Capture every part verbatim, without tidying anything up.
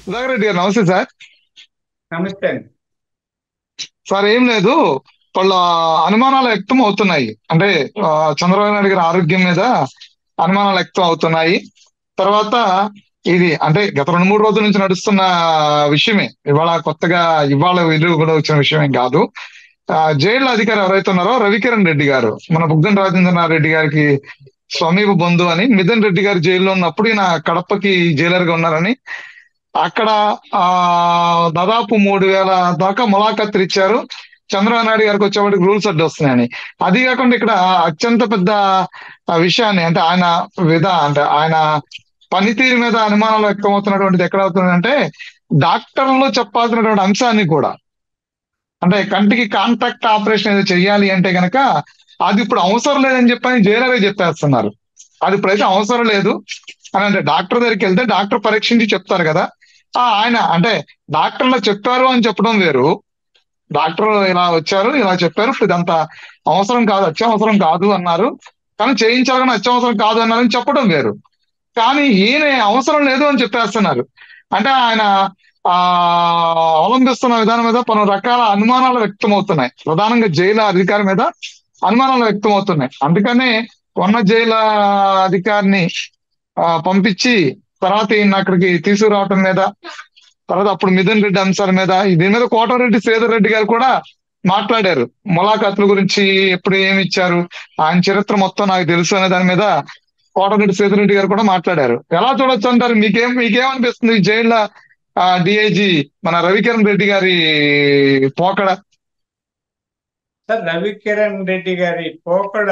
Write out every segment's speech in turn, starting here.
సుధాకర్ రెడ్డి గారు నమస్తే సార్. నమస్తే అండి. సార్ ఏం లేదు, వాళ్ళ అనుమానాలు వ్యక్తం అవుతున్నాయి. అంటే ఆ, చంద్రబాబు నాయుడు గారి ఆరోగ్యం మీద అనుమానాలు వ్యక్తం అవుతున్నాయి. తర్వాత ఇది అంటే గత రెండు మూడు రోజుల నుంచి నడుస్తున్న విషయమే. ఇవాళ కొత్తగా ఇవాళ వెలుగు కూడా వచ్చిన విషయమేం కాదు. ఆ, జైలు అధికారి ఎవరైతే ఉన్నారో రవికిరణ్ రెడ్డి గారు, మన బుగ్గన రాజేంద్రనాథ్ రెడ్డి గారికి సమీప బంధువు అని, మిథున్ రెడ్డి గారు జైల్లో ఉన్నప్పుడు ఈయన కడపకి జైలర్ గా ఉన్నారని అక్కడ ఆ దాదాపు మూడు వేల దాకా ములాఖతులు ఇచ్చారు. చంద్రబాబు నాయుడు గారికి వచ్చేవాడికి రూల్స్ అడ్డు వస్తున్నాయని. అది కాకుండా ఇక్కడ అత్యంత పెద్ద ఆ, విషయాన్ని అంటే ఆయన విధా అంటే ఆయన పనితీరు మీద అనుమానాలు వ్యక్తమవుతున్నటువంటిది ఎక్కడ అవుతుందంటే, డాక్టర్లు చెప్పాల్సినటువంటి అంశాన్ని కూడా, అంటే కంటికి కాంటాక్ట్ ఆపరేషన్ ఏదో చెయ్యాలి అంటే గనక అది ఇప్పుడు అవసరం లేదని చెప్పని జైలరే చెప్పేస్తున్నారు. అది ఇప్పుడైతే అవసరం లేదు అని అంటే డాక్టర్ దగ్గరికి వెళ్తే డాక్టర్ పరీక్షించి చెప్తారు కదా. ఆ ఆయన అంటే డాక్టర్లు చెప్పారు అని చెప్పడం వేరు. డాక్టర్ ఇలా వచ్చారు ఇలా చెప్పారు, ఇప్పుడు ఇదంతా అవసరం కాదు, అత్యవసరం కాదు అన్నారు, కానీ చేయించాలని అత్యవసరం కాదు అన్నారని చెప్పడం వేరు. కానీ ఈయన అవసరం లేదు అని చెప్పేస్తున్నారు. అంటే ఆయన ఆ అవలంబిస్తున్న విధానం మీద పలు రకాల అనుమానాలు వ్యక్తమవుతున్నాయి. ప్రధానంగా జైలు అధికారి మీద అనుమానాలు వ్యక్తమవుతున్నాయి. అందుకనే ఉన్న జైలు అధికారిని ఆ పంపించి తర్వాత ఈయన అక్కడికి తీసుకురావటం మీద, తర్వాత అప్పుడు మిథున్ రెడ్డి అంశాల మీద, దీని మీద కోటారెడ్డి శ్రీధర్ రెడ్డి గారు కూడా మాట్లాడారు. ములాఖాతుల గురించి ఎప్పుడు ఏమి ఇచ్చారు, ఆయన చరిత్ర మొత్తం నాకు తెలుసు అనే దాని మీద కోటారెడ్డి శ్రీధర్ రెడ్డి గారు కూడా మాట్లాడారు. ఎలా చూడొచ్చు అంటారు? మీకేం మీకేమనిపిస్తుంది జైళ్ళ డిఐజీ మన రవికిరణ్ రెడ్డి గారి పోకడ? సార్, రవికిరణ్ రెడ్డి గారి పోకడ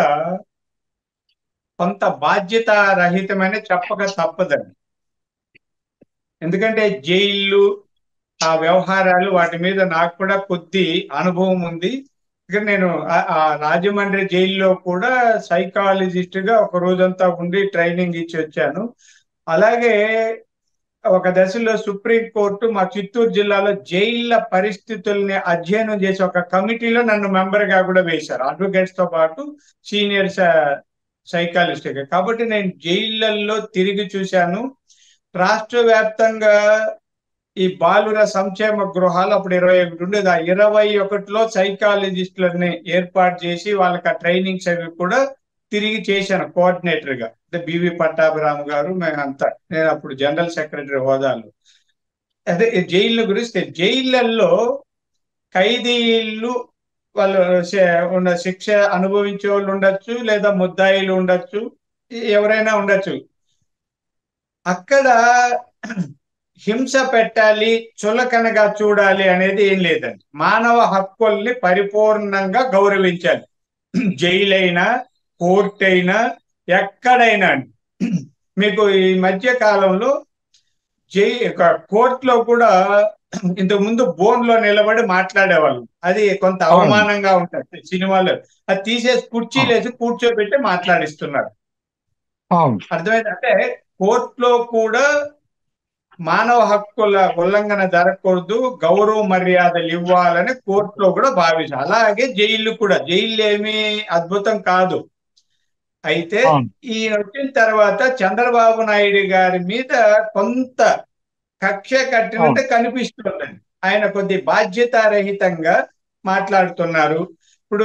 కొంత బాధ్యత రహితమని చెప్పక తప్పదండి. ఎందుకంటే జైళ్ళు, ఆ వ్యవహారాలు, వాటి మీద నాకు కూడా కొద్ది అనుభవం ఉంది. ఇక్కడ నేను ఆ- ఆ రాజమండ్రి జైల్లో కూడా సైకాలజిస్ట్ గా ఒక రోజంతా ఉండి ట్రైనింగ్ ఇచ్చి వచ్చాను. అలాగే ఒక దశలో సుప్రీం కోర్టు మా చిత్తూరు జిల్లాలో జైళ్ళ పరిస్థితుల్ని అధ్యయనం చేసి ఒక కమిటీలో నన్ను మెంబర్ గా కూడా వేశారు, అడ్వకేట్స్ తో పాటు సీనియర్ సైకాలజిస్ట్ గా. కాబట్టి నేను జైళ్ళల్లో తిరిగి చూశాను. రాష్ట్ర వ్యాప్తంగా ఈ బాలుర సంక్షేమ గృహాలు అప్పుడు ఇరవై ఒకటి ఉండేది. ఆ ఇరవై ఒకటిలో సైకాలజిస్టులని ఏర్పాటు చేసి వాళ్ళకి ఆ ట్రైనింగ్స్ అవి కూడా తిరిగి చేశాను కోఆర్డినేటర్ గా. అంటే బివి పట్టాభిరామ్ గారు, మేమంతా, నేను అప్పుడు జనరల్ సెక్రటరీ హోదాలో. అదే ఈ జైళ్ళ గురించి, జైళ్ళల్లో ఖైదీలు వాళ్ళు శ- ఉన్న శిక్ష అనుభవించే వాళ్ళు ఉండొచ్చు, లేదా ముద్దాయిలు ఉండొచ్చు, ఎవరైనా ఉండొచ్చు. అక్కడ హింస పెట్టాలి, చులకనగా చూడాలి అనేది ఏం లేదండి. మానవ హక్కుల్ని పరిపూర్ణంగా గౌరవించాలి. జైలు అయినా, కోర్టు అయినా, ఎక్కడైనా అండి. మీకు ఈ మధ్య కాలంలో జై కోర్టులో కూడా ఇంతకు ముందు బోన్ లో నిలబడి మాట్లాడేవాళ్ళు. అది కొంత అవును, అవమానంగా ఉంటుంది సినిమాలో. అది తీసేసి అవును, కుర్చీలేసి కూర్చోబెట్టి మాట్లాడిస్తున్నారు. అవును, అర్థమైంది. అంటే కోర్టులో కూడా మానవ హక్కుల ఉల్లంఘన జరగకూడదు, గౌరవ మర్యాదలు ఇవ్వాలని కోర్టులో కూడా భావించారు. అలాగే జైళ్ళు కూడా, జైళ్ళు ఏమీ అద్భుతం కాదు. అయితే అవును, ఈయన వచ్చిన తర్వాత చంద్రబాబు నాయుడు గారి మీద కొంత కక్ష అవును, కట్టినట్టు కనిపిస్తుందండి. ఆయన కొద్ది బాధ్యతారహితంగా మాట్లాడుతున్నారు. ఇప్పుడు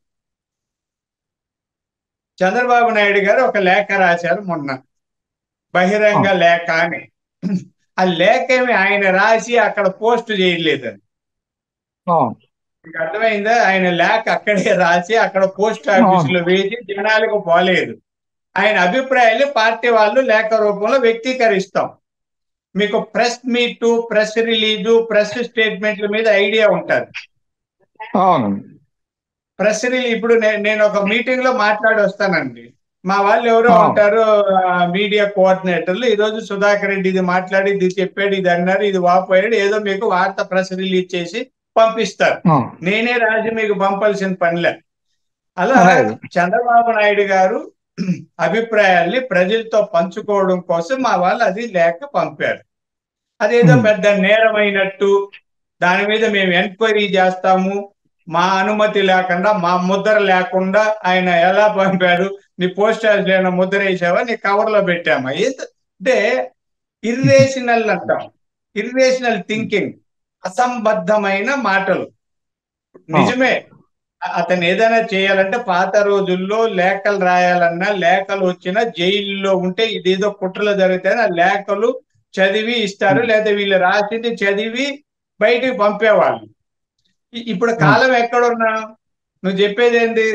చంద్రబాబు నాయుడు గారు ఒక లేఖ రాశారు మొన్న, బహిరంగ అవును, లేఖ అని. ఆ లేఖ ఏమి ఆయన రాసి అక్కడ పోస్ట్ చేయలేదండి. అవును, మీకు అర్థమైందా? ఆయన లేఖ అక్కడే రాసి అక్కడ పోస్ట్ ఆఫీస్ అవును, లో వేసి జనాలకు పోలేదు. ఆయన అభిప్రాయాలు పార్టీ వాళ్ళు లేఖ రూపంలో వ్యక్తీకరిస్తాం. మీకు press meet, press release, press స్టేట్మెంట్ల మీద ఐడియా ఉంటుంది. అవును, ప్రెస్ రిలీజ్ ఇప్పుడు నే- నేను ఒక మీటింగ్ లో మాట్లాడి వస్తానండి. మా వాళ్ళు ఎవరో అవును, ఉంటారు, మీడియా కోఆర్డినేటర్లు, ఈ రోజు సుధాకర్ రెడ్డి ఇది మాట్లాడి, ఇది చెప్పాడు, ఇది అన్నారు, ఇది వాపోయాడు, ఏదో మీకు వార్త ప్రెస్ రిలీజ్ చేసి పంపిస్తారు. అవును. నేనే రాసి మీకు పంపాల్సిన పనిలే. అలా అనేది. చంద్రబాబు నాయుడు గారు అభిప్రాయాల్ని ప్రజలతో పంచుకోవడం కోసం మా వాళ్ళు అది లేఖ పంపారు. అదేదో ఉమ్, పెద్ద నేరమైనట్టు, దాని మీద మేము ఎంక్వైరీ చేస్తాము, మా అనుమతి లేకుండా, మా ముద్ర లేకుండా ఆయన ఎలా పంపాడు, నీ పోస్ట్ ఆఫీస్ లో ముద్ర వేసావా, నీ కవర్ లో పెట్టామా, ఏంట- అంటే ఇర్రేషనల్ అంటాం. ఇర్రేషనల్ థింకింగ్, అసంబద్ధమైన మాటలు. ఆ, నిజమే, అ- అతను ఏదైనా చేయాలంటే పాత రోజుల్లో లేఖలు రాయాలన్నా, లేఖలు వచ్చినా జైల్లో ఉంటే ఇదేదో కుట్రలు జరుగుతాయని ఆ లేఖలు చదివి ఇస్తారు, ఉమ్, లేదా వీళ్ళు రాసింది చదివి బయటికి పంపేవాళ్ళు. ఇ- ఇప్పుడు ఆ, కాలం ఎక్కడున్నా నువ్వు చెప్పేది ఏంటి?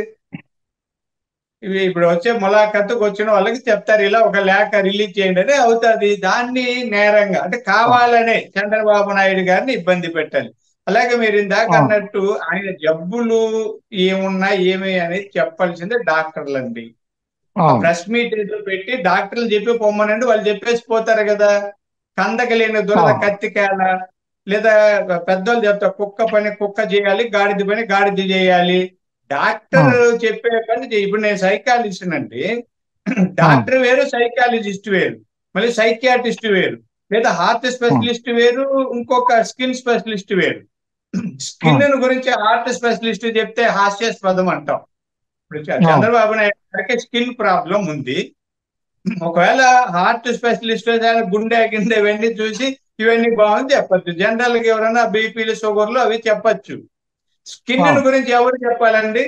ఇవి ఇప్పుడు వచ్చే ములాఖతుకు వచ్చిన వాళ్ళకి చెప్తారు, ఇలా ఒక లేఖ రిలీజ్ చేయండి అని అవుతుంది. దాన్ని నేరంగా అంటే ఆ, కావాలనే చంద్రబాబు నాయుడు గారిని ఇబ్బంది పెట్టాలి. అలాగే మీరు ఇందాక ఆ, అన్నట్టు ఆయన జబ్బులు ఏమున్నా ఏమి అనేది చెప్పాల్సిందే డాక్టర్లండి. ఆ అవును, ప్రెస్ మీట్ ఏదో పెట్టి డాక్టర్లు చెప్పి పొమ్మనండి, వాళ్ళు చెప్పేసి పోతారు కదా. కందకలేని ఆ, దురద కత్తికేల, లేదా పెద్దోళ్ళు చెప్తారు కుక్క పని కుక్క చేయాలి, గాడిద పని గాడిద చేయాలి. ఆ, డాక్టర్ చెప్పే పని చేయి. ఇప్పుడు నేను సైకాలజిస్ట్ అండి, ఆ, డాక్టర్ వేరు, సైకాలజిస్ట్ వేరు, మళ్ళీ సైకియాట్రిస్ట్ వేరు, లేదా హార్ట్ ఆ, స్పెషలిస్ట్ వేరు, ఇంకొక స్కిన్ స్పెషలిస్ట్ వేరు. ఆ, స్కిన్ గురించి హార్ట్ స్పెషలిస్ట్ చెప్తే హాస్యాస్పదం అంటాం. ఇప్పుడు చ- ఆ, చంద్రబాబు నాయుడు గారికి స్కిన్ ప్రాబ్లం ఉంది. ఒకవేళ హార్ట్ స్పెషలిస్ట్ గుండె గిండె ఇవన్నీ చూసి ఇవన్నీ బాగుంది చెప్పచ్చు. జనరల్ గా ఎవరైనా బీపీలు షుగర్లు అవి చెప్పచ్చు. ఆ. స్కిన్ గురించి ఎవరు చెప్పాలండి?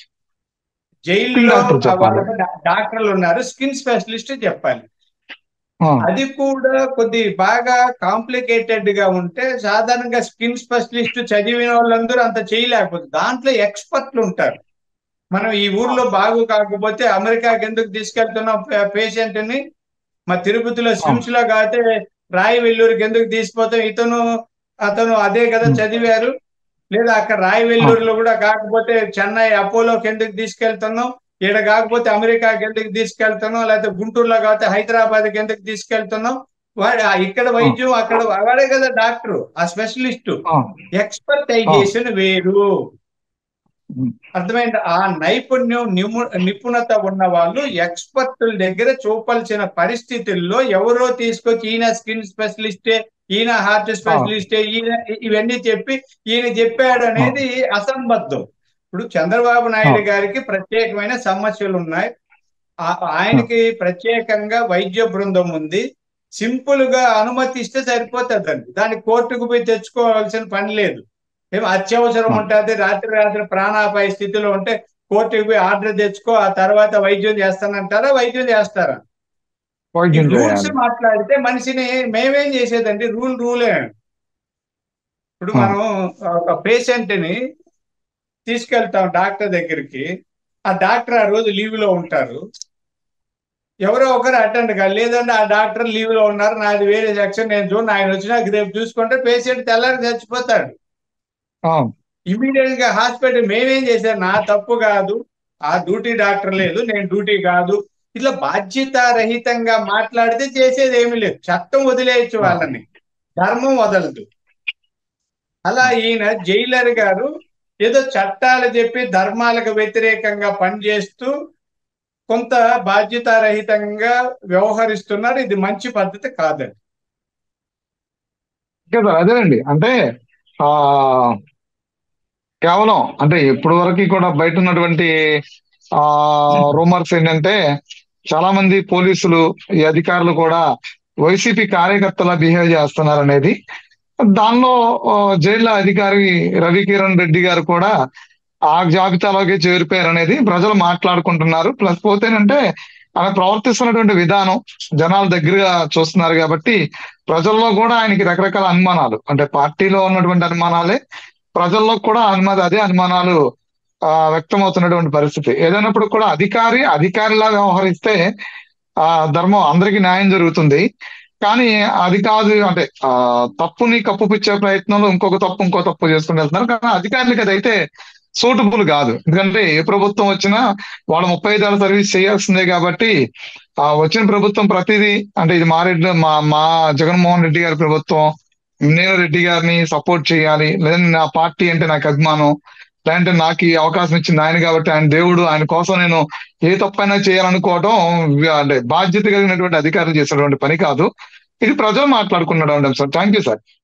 స్కిన్ జైల్లో డాక్టర్ ఆ చెప్పాలి. వాళ్ళకి డా- డాక్టర్లు ఉన్నారు, స్కిన్ స్పెషలిస్ట్ చెప్పాలి. ఆ, అది కూడా కొద్ది బాగా కాంప్లికేటెడ్ గా ఉంటే సాధారణంగా స్కిన్ స్పెషలిస్ట్ చదివిన వాళ్ళందరూ అంత చేయలేకపోతే దాంట్లో ఎక్స్పర్ట్లు ఉంటారు. మనం ఈ ఆ, ఊర్లో బాగు కాకపోతే అమెరికాకి ఎందుకు తీసుకెళ్తున్నాం పేషెంట్ ని? మా తిరుపతిలో ఆ, స్విమ్స్ లో కాతే రాయి వెల్లూరుకి ఎందుకు తీసుకుపోతాం? ఇతను అతను అదే కదా ఉమ్, చదివారు. లేదా అక్కడ రాయి ఆ, వెల్లూరులో కూడా కాకపోతే చెన్నై అపోలోకి ఎందుకు తీసుకెళ్తున్నాం? ఈడ కాకపోతే అమెరికాకి ఎందుకు తీసుకెళ్తున్నాం? లేకపోతే గుంటూరులో కాకపోతే హైదరాబాద్కి ఎందుకు తీసుకెళ్తున్నాం? వాడు ఆ ఇక్కడ ఆ, వైద్యం అక్కడ వాడే కదా డాక్టరు, ఆ స్పెషలిస్టు. ఆ, ఆ, ఎక్స్పర్టైజేషన్ వేరు. ఉమ్, అర్థమైంది. ఆ నైపుణ్యం నిము నిపుణత ఉన్న వాళ్ళు ఎక్స్పర్టుల దగ్గర చూపాల్సిన పరిస్థితుల్లో ఎవరో తీసుకొచ్చి ఈయన స్కిన్ స్పెషలిస్టే, ఈయన హార్ట్ ఆ, స్పెషలిస్టే, ఈయన ఇవన్నీ చెప్పి ఈయన చెప్పాడు ఆ, అనేది అసంబద్ధం. ఇప్పుడు చంద్రబాబు ఆ, నాయుడు గారికి ప్రత్యేకమైన సమస్యలు ఉన్నాయి. ఆ- ఆయనకి ప్రత్యేకంగా వైద్య బృందం ఉంది. సింపుల్ గా అనుమతి ఇస్తే సరిపోతుందండి, దానికి కోర్టుకు పోయి తెచ్చుకోవాల్సిన పని లేదు. ఏం అత్యవసరం ఆ, ఉంటుంది, రాత్రి రాత్రి ప్రాణాపాయ స్థితిలో ఉంటే కోర్టుకు పోయి ఆర్డర్ తెచ్చుకో, ఆ తర్వాత వైద్యం చేస్తానంటారా? వైద్యం చేస్తారా? ఈ వైద్యం రూల్స్ చేయాలి. మాట్లాడితే మనిషిని మేమేం చేసేదండి? రూల్ రూలే. ఇప్పుడు ఆ, మనం ఒక పేషెంట్ ని తీసుకెళ్తాం డాక్టర్ దగ్గరికి, ఆ డాక్టర్ ఆ రోజు లీవ్ లో ఉంటారు, ఎవరో ఒకరు అటెండ్ కాదు, లేదంటే ఆ డాక్టర్ లీవ్ లో ఉన్నారు, నాది వేరే సెక్షన్, నేను చూడండి, ఆయన వచ్చినాక రేపు చూసుకుంటే పేషెంట్ తెల్లారి చచ్చిపోతాడు. ఆ, ఇమీడియట్ గా హాస్పిటల్ మేమేం చేశారు? నా తప్పు కాదు, ఆ డ్యూటీ డాక్టర్ లేదు, నేను డ్యూటీ కాదు, ఇట్లా బాధ్యత రహితంగా మాట్లాడితే చేసేది ఏమీ లేదు. చట్టం వదిలేయచ్చు ఆ, వాళ్ళని, ధర్మం వదలదు. అలా ఈయన జైలర్ గారు ఏదో చట్టాలు చెప్పి ధర్మాలకు వ్యతిరేకంగా పనిచేస్తూ కొంత బాధ్యతారహితంగా వ్యవహరిస్తున్నారు. ఇది మంచి పద్ధతి కాదండి. ఓకే సార్, అదేనండి. అంటే ఆ కేవలం అంటే ఇప్పటి వరకు కూడా బయట ఉన్నటువంటి ఆ రూమర్స్ ఏంటంటే చాలా మంది పోలీసులు, ఈ అధికారులు కూడా వైసీపీ కార్యకర్తలా బిహేవ్ చేస్తున్నారు అనేది. దానిలో ఆ, జైల్లో అధికారి రవికిరణ్ రెడ్డి గారు కూడా ఆ జాబితాలోకి చేరిపోయారు అనేది ప్రజలు మాట్లాడుకుంటున్నారు. ప్లస్ పోతేనంటే ఆయన ప్రవర్తిస్తున్నటువంటి విధానం జనాలు దగ్గరగా చూస్తున్నారు కాబట్టి ప్రజల్లో కూడా ఆయనకి రకరకాల అనుమానాలు, అంటే పార్టీలో ఉన్నటువంటి అనుమానాలే ప్రజల్లో కూడా అనుమాన అదే అనుమానాలు ఆ వ్యక్తమవుతున్నటువంటి పరిస్థితి. ఏదైనప్పుడు కూడా అధికారి అధికారిలా వ్యవహరిస్తే ఆ ధర్మం అందరికీ న్యాయం జరుగుతుంది. కానీ అది కాదు, అంటే ఆ తప్పుని కప్పుపిచ్చే ప్రయత్నంలో ఇంకొక తప్పు ఇంకో తప్పు చేసుకుని వెళ్తున్నారు. కానీ అధికారులకి అదైతే సూటబుల్ కాదు. ఎందుకంటే ఏ ప్రభుత్వం వచ్చినా వాళ్ళు ముప్పై ఐదేళ్ల సర్వీస్ చేయాల్సిందే కాబట్టి ఆ వచ్చిన ప్రభుత్వం ప్రతిదీ, అంటే ఇది మా రెడ్డి మా మా జగన్మోహన్ రెడ్డి గారి ప్రభుత్వం, నేను రెడ్డి గారిని సపోర్ట్ చేయాలి, లేదంటే నా పార్టీ అంటే నాకు అభిమానం, లేదంటే నాకు ఈ అవకాశం ఇచ్చింది ఆయన కాబట్టి ఆయన దేవుడు, ఆయన కోసం నేను ఏ తప్పైనా చేయాలనుకోవడం అంటే బాధ్యత కలిగినటువంటి అధికారులు చేసేటువంటి పని కాదు. ఇది ప్రజలు మాట్లాడుకున్నటువంటి అంశం. Thank you sir.